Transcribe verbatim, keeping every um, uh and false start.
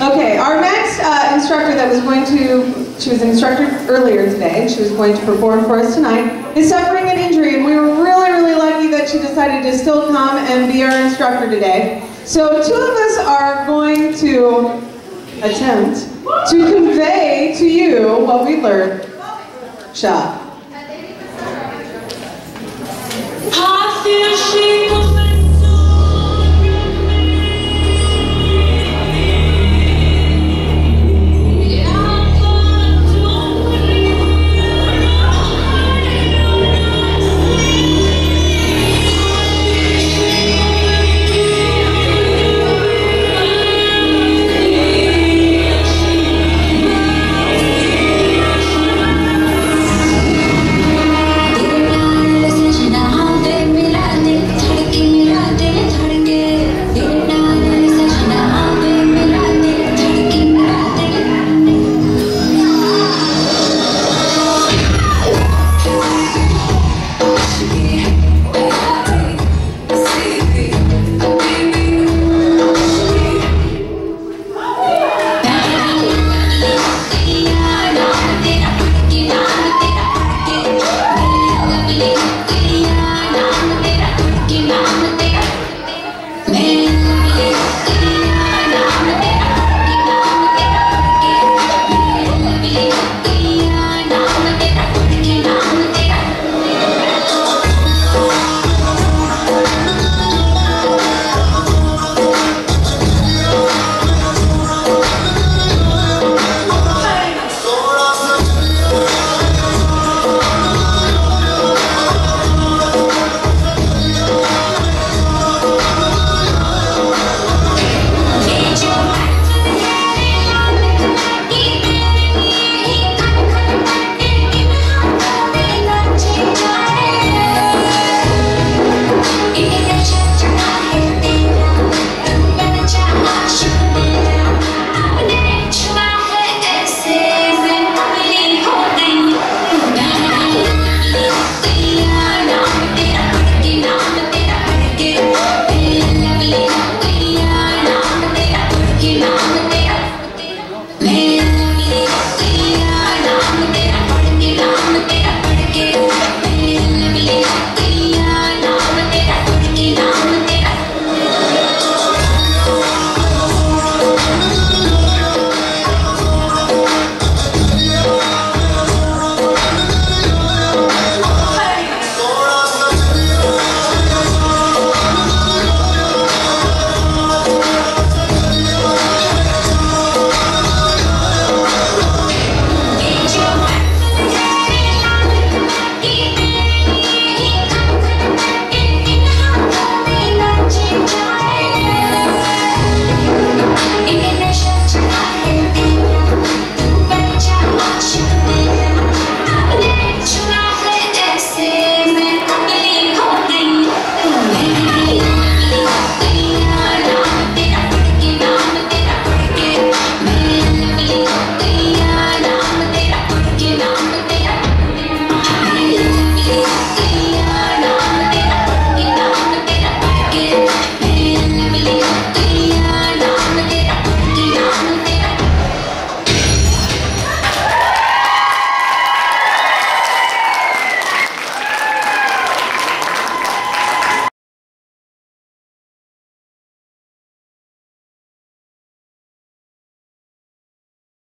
Okay, our next uh, instructor that was going to, she was an instructor earlier today, and she was going to perform for us tonight, is suffering an injury, and we were really, really lucky that she decided to still come and be our instructor today. So two of us are going to attempt to convey to you what we learned. Shot. I feel she